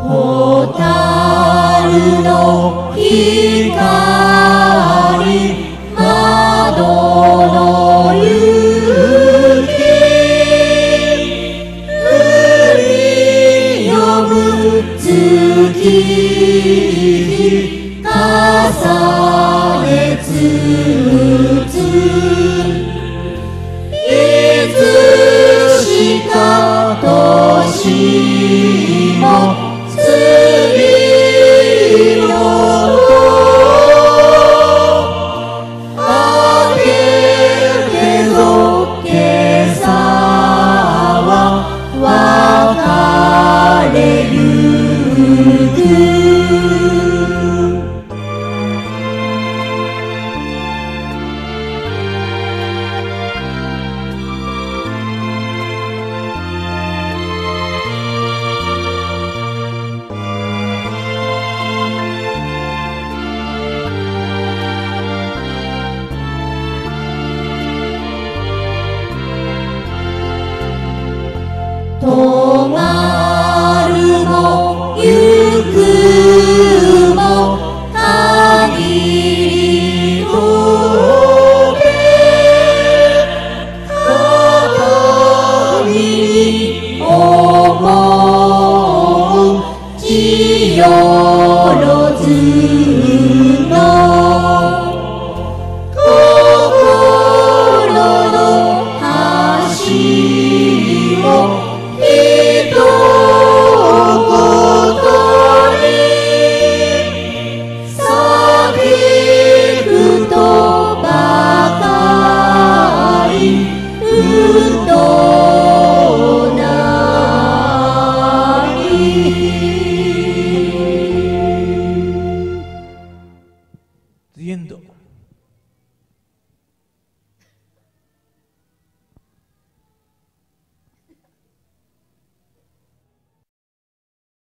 蛍の光窓の雪降り呼ぶ月日重ねつついつしか年も過ぎよ明けてぞ今朝は別れゆく止まるも行くも限りとて限り思う強い